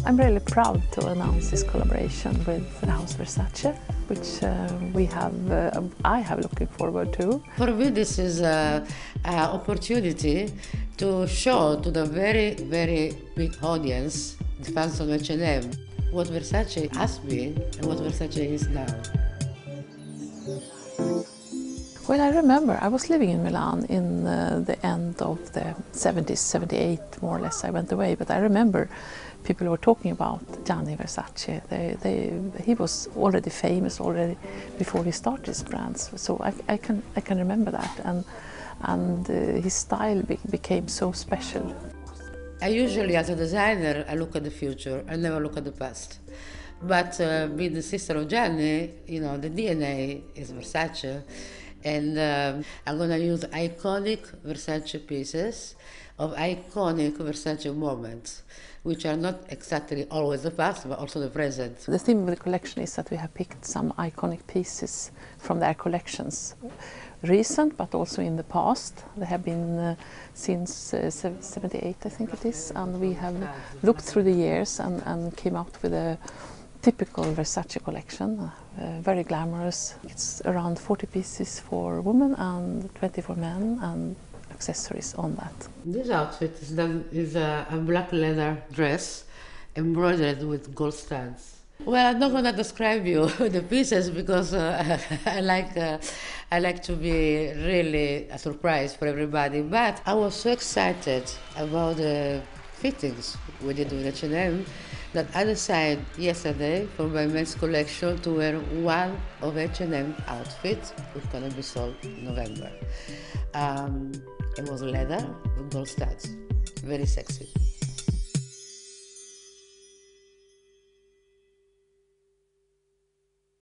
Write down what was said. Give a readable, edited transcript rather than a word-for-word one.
I'm really proud to announce this collaboration with House Versace, which I have looking forward to. For me, this is an opportunity to show to the very, very big audience, the fans of H&M, what Versace has been and what Versace is now. Well, I remember I was living in Milan in the end of the 70s, 78 more or less I went away, but I remember people were talking about Gianni Versace. He was already famous already before he started his brands, so I can remember that, and his style became so special. I usually, as a designer, I look at the future, I never look at the past. But being the sister of Gianni, you know, the DNA is Versace, and I'm going to use iconic Versace pieces of iconic Versace moments, which are not exactly always the past, but also the present. The theme of the collection is that we have picked some iconic pieces from their collections, recent but also in the past. They have been since 78, I think it is, and we have looked through the years and came out with a typical Versace collection, very glamorous. It's around 40 pieces for women and 20 for men, and accessories on that. This outfit is a black leather dress embroidered with gold studs. Well, I'm not going to describe you the pieces because I like to be really a surprise for everybody. But I was so excited about the fittings we did with H&M that I decided yesterday for my men's collection to wear one of H&M outfits, which is going to be sold in November. It was leather with gold studs, very sexy.